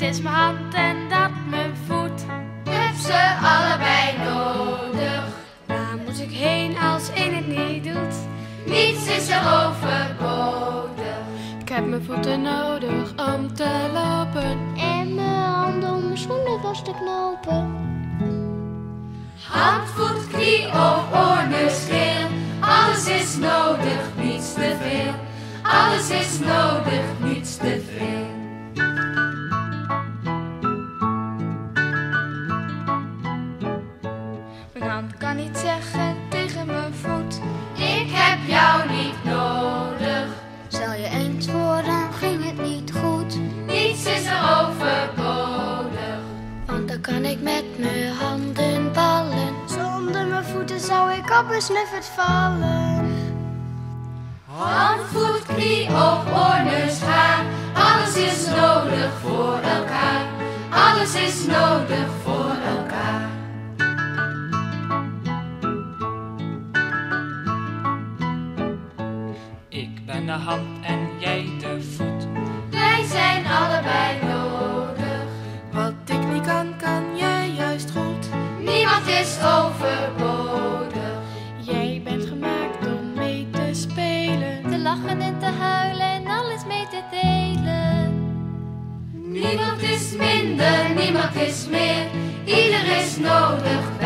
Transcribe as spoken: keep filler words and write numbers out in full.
is mijn hand en dat mijn voet. Heb ze allebei nodig. Waar moet ik heen als één het niet doet? Niets is er overbodig. Ik heb mijn voeten nodig om te lopen. En mijn handen om mijn schoenen vast te knopen. Hand, voet, knie, oog, oor, neus, keel. Alles is nodig, niets te veel. Alles is nodig, niets te veel. Mijn hand kan niet zeggen tegen mijn voet: ik heb jou niet nodig. Stel je eens voor, dan ging het niet goed. Niets is er overbodig. Want dan kan ik met mijn handen ballen. Zonder mijn voeten zou ik op een snuffert vallen. Hand, voet, knie, oog, oor, neus, haar. Alles is nodig voor elkaar. Alles is nodig voor elkaar. Ik ben de hand en jij de voet. Wij zijn allebei nodig. wat ik niet kan, kan jij juist goed. Niemand is overbodig. Jij bent gemaakt om mee te spelen, Te lachen en te huilen en alles mee te delen. Niemand is minder, niemand is meer. Ieder is nodig,